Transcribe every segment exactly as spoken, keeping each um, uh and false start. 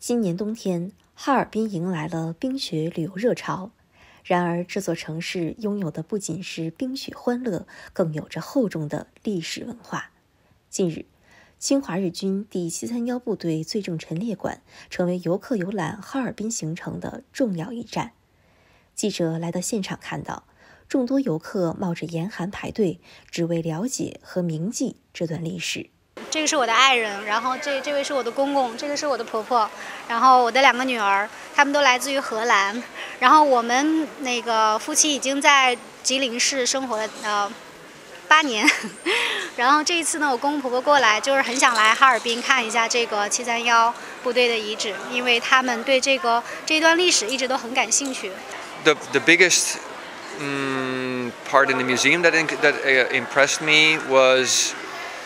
今年冬天，哈尔滨迎来了冰雪旅游热潮。然而，这座城市拥有的不仅是冰雪欢乐，更有着厚重的历史文化。近日，侵华日军第七三一部队罪证陈列馆成为游客游览哈尔滨行程的重要一站。记者来到现场看到，众多游客冒着严寒排队，只为了解和铭记这段历史。 这个是我的爱人，然后这这位是我的公公，这个是我的婆婆，然后我的两个女儿，他们都来自于荷兰。然后我们那个夫妻已经在吉林市生活了呃八年。然后这一次呢，我公公婆婆过来，就是很想来哈尔滨看一下这个七三一部队的遗址，因为他们对这个这段历史一直都很感兴趣。 The the biggest um, part in the museum that that uh, impressed me was.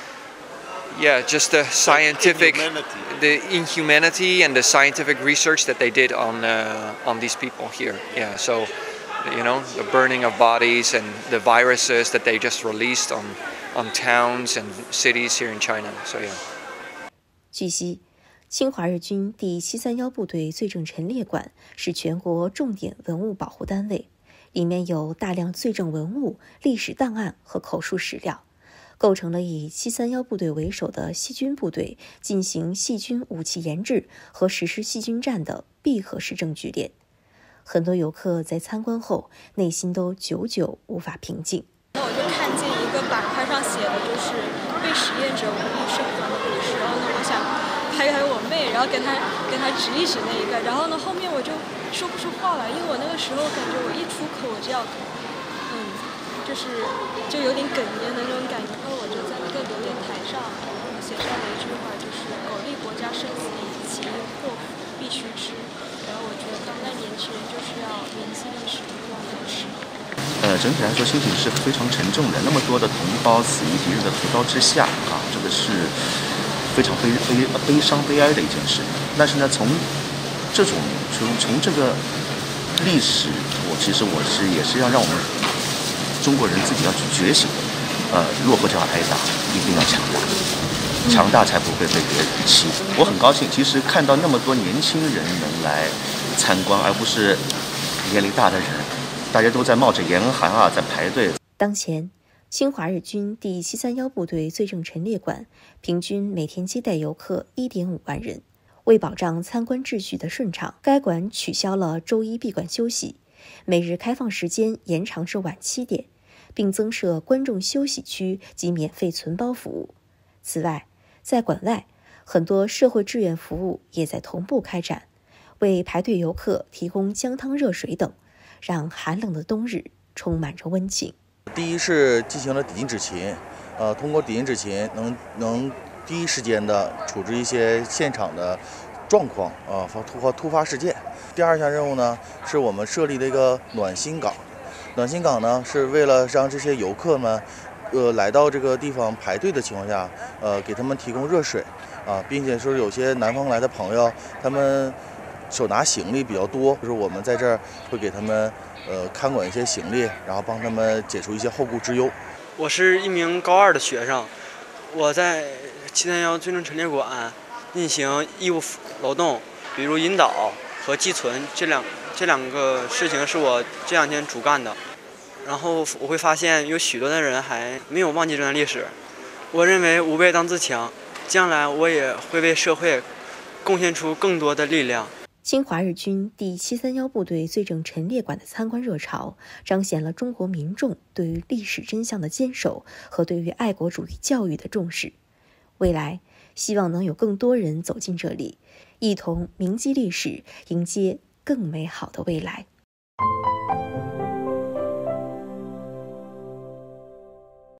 Yeah, just the scientific, the inhumanity and the scientific research that they did on uh, on these people here. Yeah, so you know the burning of bodies and the viruses that they just released on on towns and cities here in China. So yeah. 据悉，侵华日军第七三一部队罪证陈列馆是全国重点文物保护单位，里面有大量罪证文物、历史档案和口述史料。构成了以七三一部队为首的细菌部队进行细菌武器研制和实施细菌战的闭合式证据链。很多游客在参观后，内心都久久无法平静。 我就看见一个板块上写的就是被实验者无力生还的故事，然后呢，我想拍拍我妹，然后跟她跟她指一指那一个，然后呢，后面我就说不出话来，因为我那个时候感觉我一出口我就要，嗯，就是就有点哽咽的那种感觉。然后我就在那个留言台上写上了一句话，就是“苟利国家生死以，其因祸福必须知”。然后我觉得当代年轻人就是要铭记历史，不忘历史。 呃，整体来说心情是非常沉重的。那么多的同胞死于敌人的屠刀之下啊，这个是非常悲悲悲伤悲哀的一件事。但是呢，从这种从从这个历史，我其实我是也是要让我们中国人自己要去觉醒。呃，落后就要挨打，一定要强大，强大才不会被别人欺负。我很高兴，其实看到那么多年轻人能来参观，而不是年龄大的人，大家都在冒着严寒啊，在排队。 当前，侵华日军第七三一部队罪证陈列馆平均每天接待游客 一点五万人。为保障参观秩序的顺畅，该馆取消了周一闭馆休息，每日开放时间延长至晚七点。并增设观众休息区及免费存包服务。此外，在馆外，很多社会志愿服务也在同步开展，为排队游客提供姜汤热水等，让寒冷的冬日充满着温情。 第一是进行了抵近执勤，呃，通过抵近执勤能能第一时间的处置一些现场的状况啊和突发突发事件。第二项任务呢，是我们设立的一个暖心岗。暖心岗呢，是为了让这些游客们，呃，来到这个地方排队的情况下，呃，给他们提供热水，啊，并且说有些南方来的朋友，他们手拿行李比较多，就是我们在这儿会给他们，呃，看管一些行李，然后帮他们解除一些后顾之忧。 我是一名高二的学生，我在七三一罪证陈列馆进行义务劳动，比如引导和寄存这两这两个事情是我这两天主干的。然后我会发现有许多的人还没有忘记这段历史。我认为吾辈当自强，将来我也会为社会贡献出更多的力量。 侵华日军第七三一部队罪证陈列馆的参观热潮，彰显了中国民众对于历史真相的坚守和对于爱国主义教育的重视。未来，希望能有更多人走进这里，一同铭记历史，迎接更美好的未来。